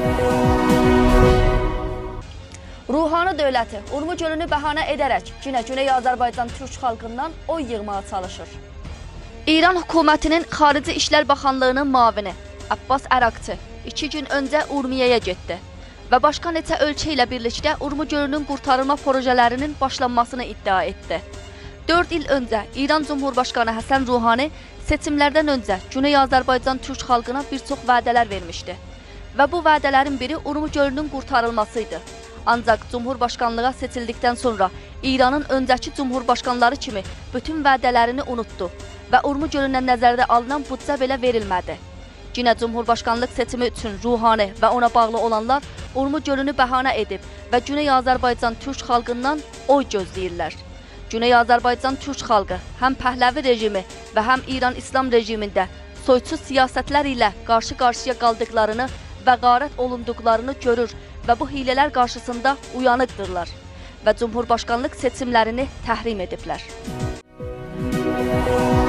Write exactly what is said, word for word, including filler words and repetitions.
Ruhani dövləti Urmuc gölünü bəhanə edərək yenə Güney Azərbaycan Türk xalqından oy yığmağa çalışır. İran hökumətinin Xarici İşlər Baxanlığının mavini Abbas Əraqçı iki gün öncə Urmiyəyə getdi və başqa neçə ölkə ilə birlikdə Urmuc gölünün qurtarılma projelərinin başlanmasını iddia etdi. dörd il öncə İran Cumhurbaşqanı Həsən Ruhani seçimlərdən öncə Güney Azərbaycan Türk xalqına bir çox vədələr vermişdi və bu vədələrin biri Urmuc gölünün qurtarılmasıydı. Ancaq Cumhurbaşqanlığa seçildikdən sonra İranın öncəki Cumhurbaşqanları kimi bütün vədələrini unutdu və Urmuc gölünə nəzərdə alınan büdcə belə verilmədi. Yenə Cumhurbaşqanlıq seçimi üçün Ruhani və ona bağlı olanlar Urmuc gölünü bəhanə edib və Güney Azərbaycan Türk xalqından oy gözləyirlər. Güney Azərbaycan Türk xalqı həm Pəhləvi rejimi və həm İran İslam rejimində soyçu siyasətlər ilə qarşı-qarşıya qaldıqlarını və qarət olunduqlarını görür və bu hilələr qarşısında uyanıqdırlar və Cumhurbaşqanlıq seçimlərini təhrim ediblər.